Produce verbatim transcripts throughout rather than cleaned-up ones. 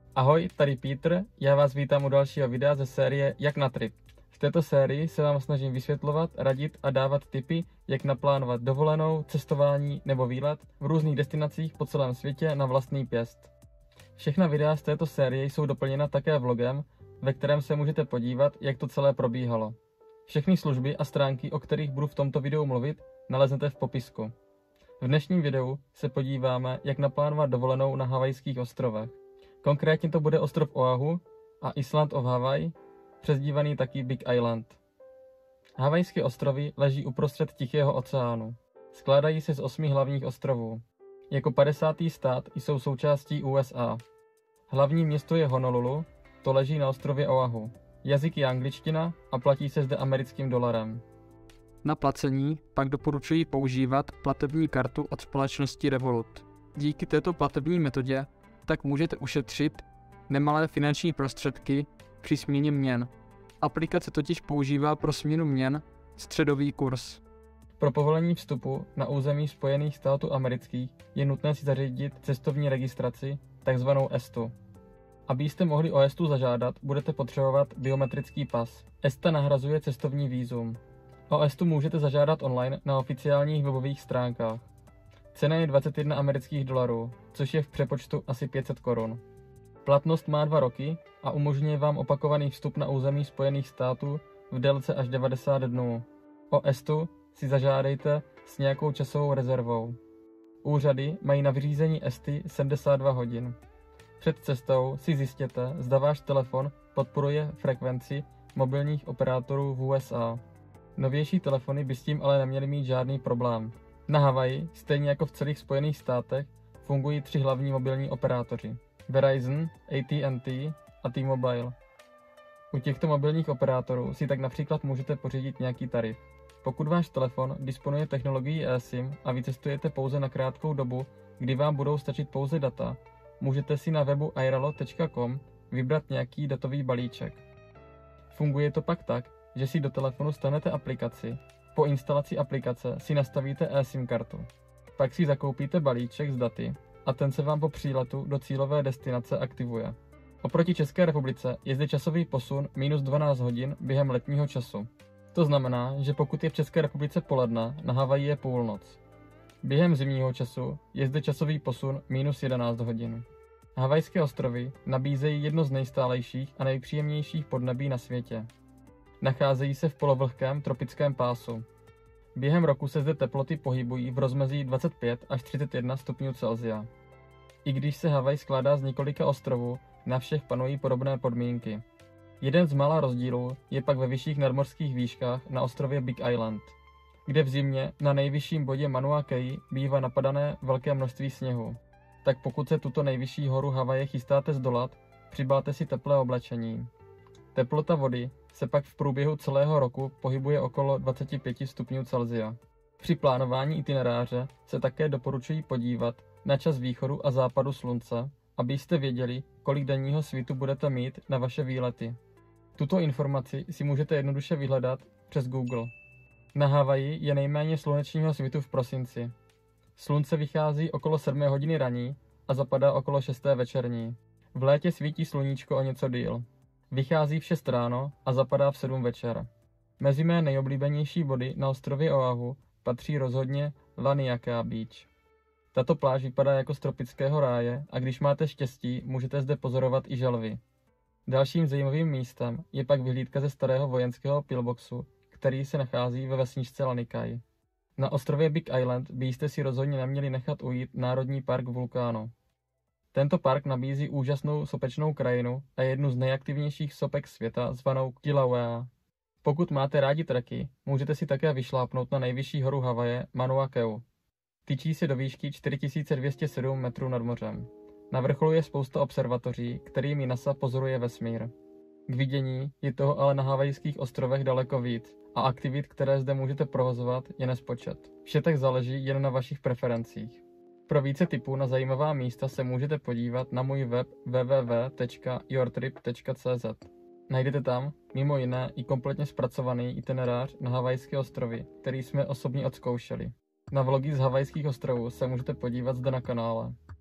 Ahoj, tady Pítr, já vás vítám u dalšího videa ze série Jak na trip. V této sérii se vám snažím vysvětlovat, radit a dávat tipy, jak naplánovat dovolenou, cestování nebo výlet v různých destinacích po celém světě na vlastní pěst. Všechna videa z této série jsou doplněna také vlogem, ve kterém se můžete podívat, jak to celé probíhalo. Všechny služby a stránky, o kterých budu v tomto videu mluvit, naleznete v popisku. V dnešním videu se podíváme, jak naplánovat dovolenou na Havajských ostrovech. Konkrétně to bude ostrov Oahu a Island of Hawaii, přezdívaný taky Big Island. Havajské ostrovy leží uprostřed Tichého oceánu. Skládají se z osmi hlavních ostrovů. Jako padesátý stát jsou součástí U S A. Hlavní město je Honolulu, to leží na ostrově Oahu. Jazyk je angličtina a platí se zde americkým dolarem. Na placení pak doporučuji používat platební kartu od společnosti Revolut. Díky této platební metodě tak můžete ušetřit nemalé finanční prostředky při směně měn. Aplikace totiž používá pro směnu měn středový kurz. Pro povolení vstupu na území Spojených států amerických je nutné si zařídit cestovní registraci, takzvanou ESTu. Abyste mohli o ESTu zažádat, budete potřebovat biometrický pas. ESTA nahrazuje cestovní vízum. O ESTu můžete zažádat online na oficiálních webových stránkách. Cena je dvacet jedna amerických dolarů, což je v přepočtu asi pět set korun. Platnost má dva roky a umožňuje vám opakovaný vstup na území Spojených států v délce až devadesát dnů. O ESTu si zažádejte s nějakou časovou rezervou. Úřady mají na vyřízení ESTy sedmdesát dva hodin. Před cestou si zjistěte, zda váš telefon podporuje frekvenci mobilních operátorů v U S A. Novější telefony by s tím ale neměly mít žádný problém. Na Havaji, stejně jako v celých Spojených státech, fungují tři hlavní mobilní operátoři: Verizon, A T and T a T-Mobile. U těchto mobilních operátorů si tak například můžete pořídit nějaký tarif. Pokud váš telefon disponuje technologií eSIM a vy cestujete pouze na krátkou dobu, kdy vám budou stačit pouze data, můžete si na webu airalo tečka com vybrat nějaký datový balíček. Funguje to pak tak, že si do telefonu stanete aplikaci, po instalaci aplikace si nastavíte eSIM kartu. Pak si zakoupíte balíček s daty a ten se vám po příletu do cílové destinace aktivuje. Oproti České republice je zde časový posun minus dvanáct hodin během letního času. To znamená, že pokud je v České republice poledne, na Havaji je půlnoc. Během zimního času je zde časový posun minus jedenáct hodin. Havajské ostrovy nabízejí jedno z nejstálejších a nejpříjemnějších podnebí na světě. Nacházejí se v polovlhkém tropickém pásu. Během roku se zde teploty pohybují v rozmezí dvacet pět až třicet jedna stupňů Celsia. I když se Havaj skládá z několika ostrovů, na všech panují podobné podmínky. Jeden z mála rozdílů je pak ve vyšších nadmořských výškách na ostrově Big Island, kde v zimě na nejvyšším bodě Mauna Kea bývá napadané velké množství sněhu. Tak pokud se tuto nejvyšší horu Havaje chystáte zdolat, přibalte si teplé oblečení. Teplota vody se pak v průběhu celého roku pohybuje okolo dvacet pět stupňů Celsia. Při plánování itineráře se také doporučuji podívat na čas východu a západu slunce, abyste věděli, kolik denního svitu budete mít na vaše výlety. Tuto informaci si můžete jednoduše vyhledat přes Google. Na Havaji je nejméně slunečního svitu v prosinci. Slunce vychází okolo sedmé hodiny raní a zapadá okolo šesté večerní. V létě svítí sluníčko o něco díl. Vychází v šest ráno a zapadá v sedm večer. Mezi mé nejoblíbenější body na ostrově Oahu patří rozhodně Laniakea Beach. Tato pláž vypadá jako z tropického ráje a když máte štěstí, můžete zde pozorovat i želvy. Dalším zajímavým místem je pak vyhlídka ze starého vojenského pillboxu, který se nachází ve vesničce Lanikai. Na ostrově Big Island byste si rozhodně neměli nechat ujít Národní park vulkánu. Tento park nabízí úžasnou sopečnou krajinu a jednu z nejaktivnějších sopek světa zvanou Kilauea. Pokud máte rádi treky, můžete si také vyšlápnout na nejvyšší horu Havaje Mauna Kea. Tyčí se do výšky čtyři tisíce dvě stě sedm metrů nad mořem. Na vrcholu je spousta observatoří, kterými NASA pozoruje vesmír. K vidění je toho ale na Havajských ostrovech daleko víc a aktivit, které zde můžete provozovat, je nespočet. Vše tak záleží jen na vašich preferencích. Pro více tipů na zajímavá místa se můžete podívat na můj web w w w tečka yourtrip tečka c z. Najdete tam mimo jiné i kompletně zpracovaný itinerář na Havajské ostrovy, který jsme osobně odzkoušeli. Na vlogy z Havajských ostrovů se můžete podívat zde na kanále.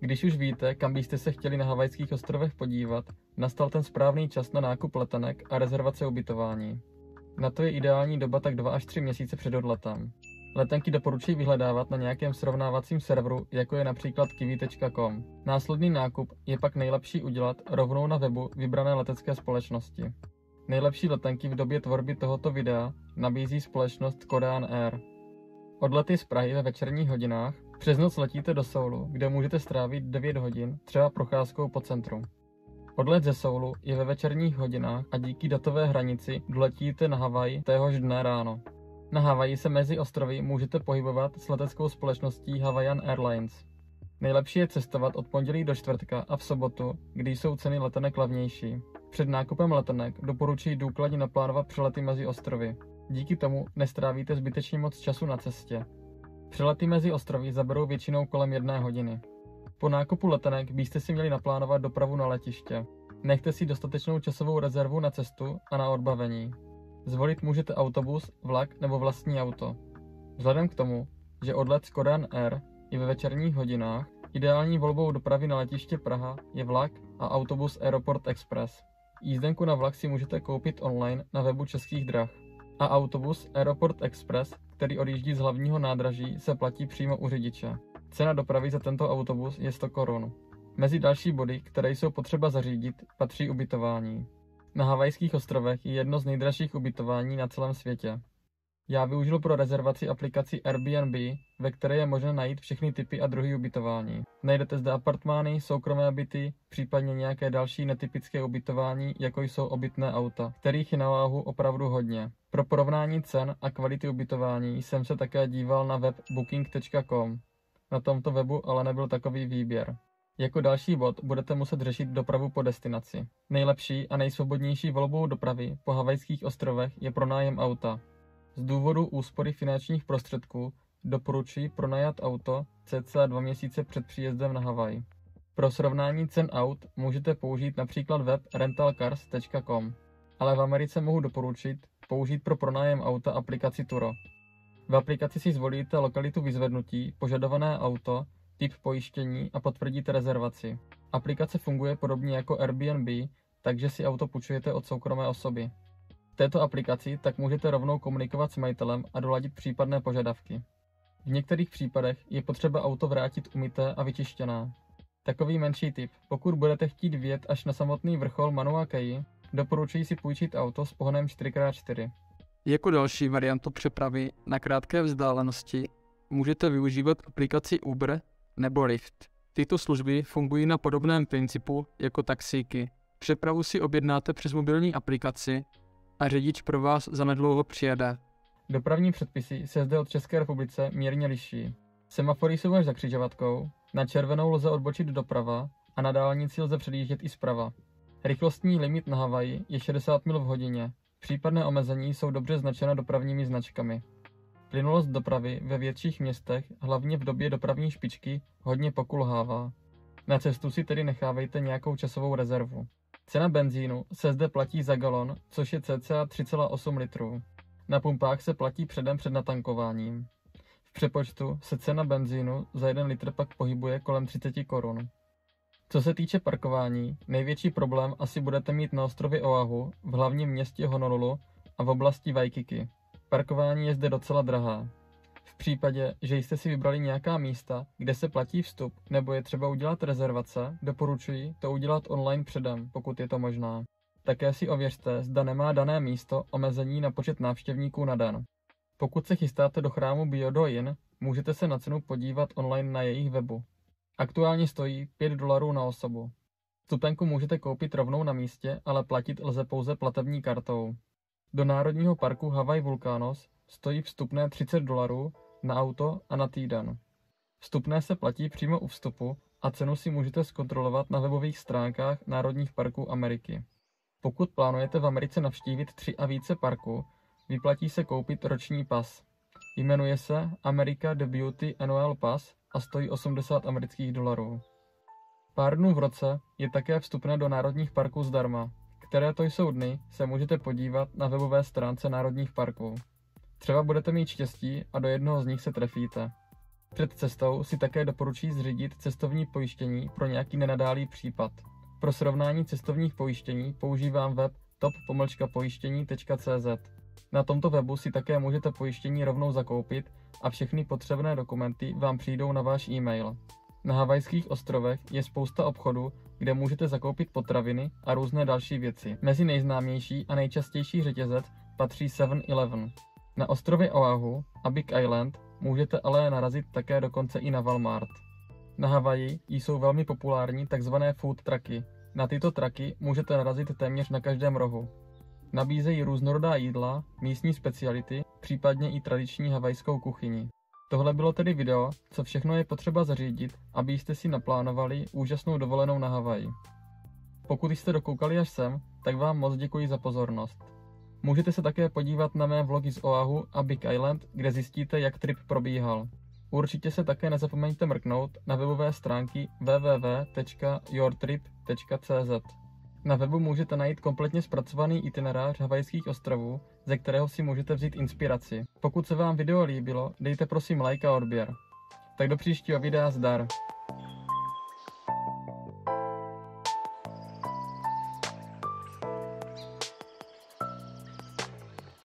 Když už víte, kam byste se chtěli na Havajských ostrovech podívat, nastal ten správný čas na nákup letenek a rezervace ubytování. Na to je ideální doba tak dva až tři měsíce před odletem. Letenky doporučuji vyhledávat na nějakém srovnávacím serveru, jako je například kiwi tečka com. Následný nákup je pak nejlepší udělat rovnou na webu vybrané letecké společnosti. Nejlepší letenky v době tvorby tohoto videa nabízí společnost Korean Air. Odlety z Prahy ve večerních hodinách. Přes noc letíte do Soulu, kde můžete strávit devět hodin, třeba procházkou po centru. Odlet ze Soulu je ve večerních hodinách a díky datové hranici doletíte na Havaj téhož dne ráno. Na Havaji se mezi ostrovy můžete pohybovat s leteckou společností Hawaiian Airlines. Nejlepší je cestovat od pondělí do čtvrtka a v sobotu, kdy jsou ceny letenek levnější. Před nákupem letenek doporučuji důkladně naplánovat přelety mezi ostrovy. Díky tomu nestrávíte zbytečně moc času na cestě. Přelety mezi ostrovy zaberou většinou kolem jedné hodiny. Po nákupu letenek byste si měli naplánovat dopravu na letiště. Nechte si dostatečnou časovou rezervu na cestu a na odbavení. Zvolit můžete autobus, vlak nebo vlastní auto. Vzhledem k tomu, že odlet z Korean Air je ve večerních hodinách, ideální volbou dopravy na letiště Praha je vlak a autobus Aeroport Express. Jízdenku na vlak si můžete koupit online na webu Českých drah. A autobus Aeroport Express, který odjíždí z hlavního nádraží, se platí přímo u řidiče. Cena dopravy za tento autobus je sto korun. Mezi další body, které jsou potřeba zařídit, patří ubytování. Na Havajských ostrovech je jedno z nejdražších ubytování na celém světě. Já využil pro rezervaci aplikaci Airbnb, ve které je možné najít všechny typy a druhy ubytování. Najdete zde apartmány, soukromé byty, případně nějaké další netypické ubytování, jako jsou obytné auta, kterých je na váhu opravdu hodně. Pro porovnání cen a kvality ubytování jsem se také díval na web booking tečka com. Na tomto webu ale nebyl takový výběr. Jako další bod budete muset řešit dopravu po destinaci. Nejlepší a nejsvobodnější volbou dopravy po Havajských ostrovech je pronájem auta. Z důvodu úspory finančních prostředků doporučuji pronajat auto cca dva měsíce před příjezdem na Havaj. Pro srovnání cen aut můžete použít například web rental cars tečka com, ale v Americe mohu doporučit použít pro pronájem auta aplikaci Turo. V aplikaci si zvolíte lokalitu vyzvednutí, požadované auto, typ pojištění a potvrdíte rezervaci. Aplikace funguje podobně jako Airbnb, takže si auto půjčujete od soukromé osoby. V této aplikaci tak můžete rovnou komunikovat s majitelem a doladit případné požadavky. V některých případech je potřeba auto vrátit umyté a vyčištěné. Takový menší tip: pokud budete chtít vjet až na samotný vrchol Mauna Kea, doporučuji si půjčit auto s pohonem čtyři krát čtyři. Jako další variantu přepravy na krátké vzdálenosti můžete využívat aplikaci Uber nebo Lyft. Tyto služby fungují na podobném principu jako taxíky. Přepravu si objednáte přes mobilní aplikaci a řidič pro vás zanedlouho přijede. Dopravní předpisy se zde od České republice mírně liší. Semafory jsou až za křižovatkou, na červenou lze odbočit doprava a na dálnici lze předjíždět i zprava. Rychlostní limit na Havaji je šedesát mil v hodině. Případné omezení jsou dobře značena dopravními značkami. Plynulost dopravy ve větších městech, hlavně v době dopravní špičky, hodně pokulhává. Na cestu si tedy nechávejte nějakou časovou rezervu. Cena benzínu se zde platí za galon, což je cca tři celá osm litrů. Na pumpách se platí předem před natankováním. V přepočtu se cena benzínu za jeden litr pak pohybuje kolem třicet korun. Co se týče parkování, největší problém asi budete mít na ostrově Oahu, v hlavním městě Honolulu a v oblasti Waikiki. Parkování je zde docela drahé. V případě, že jste si vybrali nějaká místa, kde se platí vstup nebo je třeba udělat rezervace, doporučuji to udělat online předem, pokud je to možné. Také si ověřte, zda nemá dané místo omezení na počet návštěvníků na den. Pokud se chystáte do chrámu Byodo Inn, můžete se na cenu podívat online na jejich webu. Aktuálně stojí pět dolarů na osobu. Vstupenku můžete koupit rovnou na místě, ale platit lze pouze platební kartou. Do Národního parku Hawaii Vulkanos stojí vstupné třicet dolarů na auto a na týden. Vstupné se platí přímo u vstupu a cenu si můžete zkontrolovat na webových stránkách Národních parků Ameriky. Pokud plánujete v Americe navštívit tři a více parků, vyplatí se koupit roční pas. Jmenuje se America The Beauty Annual Pass a stojí osmdesát amerických dolarů. Pár dnů v roce je také vstupné do národních parků zdarma. Které to jsou dny, se můžete podívat na webové stránce národních parků. Třeba budete mít štěstí a do jednoho z nich se trefíte. Před cestou si také doporučuji zřídit cestovní pojištění pro nějaký nenadálý případ. Pro srovnání cestovních pojištění používám web top pomlčka pojištění tečka cé zet. Na tomto webu si také můžete pojištění rovnou zakoupit a všechny potřebné dokumenty vám přijdou na váš e-mail. Na Havajských ostrovech je spousta obchodů, kde můžete zakoupit potraviny a různé další věci. Mezi nejznámější a nejčastější řetězec patří seven eleven. Na ostrově Oahu a Big Island můžete ale narazit také dokonce i na Walmart. Na Havaji jsou velmi populární tzv. Food trucky. Na tyto trucky můžete narazit téměř na každém rohu. Nabízejí různorodá jídla, místní speciality, případně i tradiční havajskou kuchyni. Tohle bylo tedy video, co všechno je potřeba zařídit, abyste si naplánovali úžasnou dovolenou na Havaji. Pokud jste dokoukali až sem, tak vám moc děkuji za pozornost. Můžete se také podívat na mé vlogy z Oahu a Big Island, kde zjistíte, jak trip probíhal. Určitě se také nezapomeňte mrknout na webové stránky w w w tečka your trip tečka cé zet. Na webu můžete najít kompletně zpracovaný itinerář Havajských ostrovů, ze kterého si můžete vzít inspiraci. Pokud se vám video líbilo, dejte prosím like a odběr. Tak do příštího videa zdar.